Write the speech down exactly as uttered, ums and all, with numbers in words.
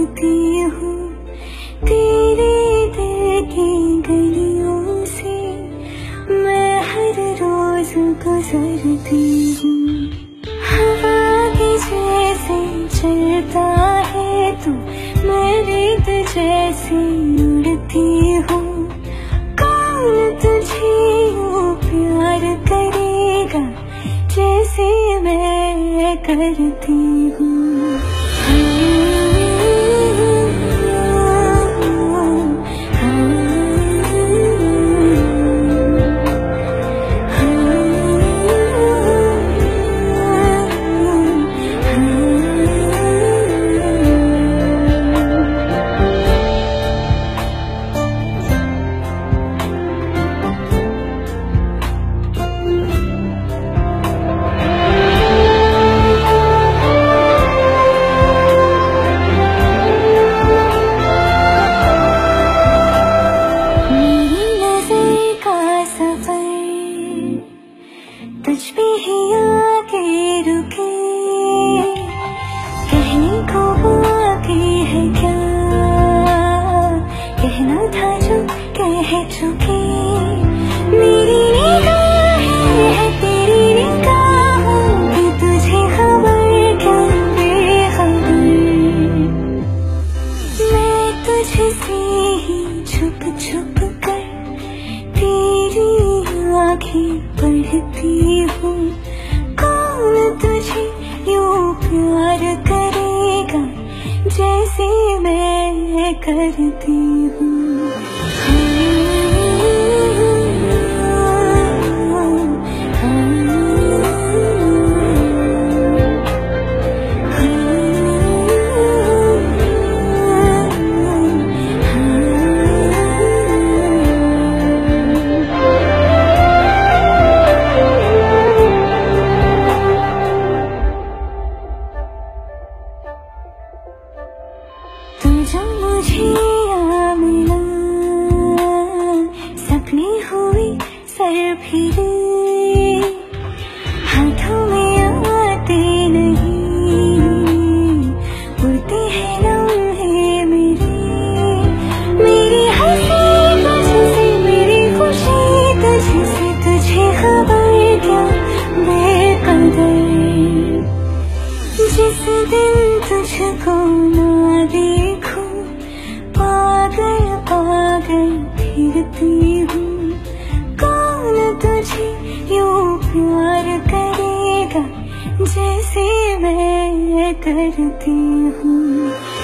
उड़ती हूँ तेरे दिल की गलियों से, मैं हर रोज गुजरती हूँ। हवा की जैसे चलता है तू, मैं रेत जैसे उड़ती हूँ। कौन तुझे यूँ प्यार करेगा जैसे मैं करती हूँ। तुझ पे ही आके रुके, कहने को बाकी है क्या, कहना था जो कह चुके। मेरी निगाहें है तेरी निगाहों की, तुझे खबर क्या बेखबर। मैं तुझसे ही छुप छुप कर तेरी आँखें पढ़ती हूँ। कौन तुझे यूँ प्यार करेगा जैसे मैं करती हूँ। तू जब मुझे आ मिला, सपने हुए सर फिरे, हाथों में आते नहीं, उड़ते हैं लम्हे मेरे। मेरी हंसी तुझसे, मेरी खुशी तुझसे, तुझे खबर क्या बेकदर। जिस दिन तुझको ना देखूं, पागल पागल फिरती हूँ। कौन तुझे यूँ प्यार करेगा जैसे मैं करती हूँ।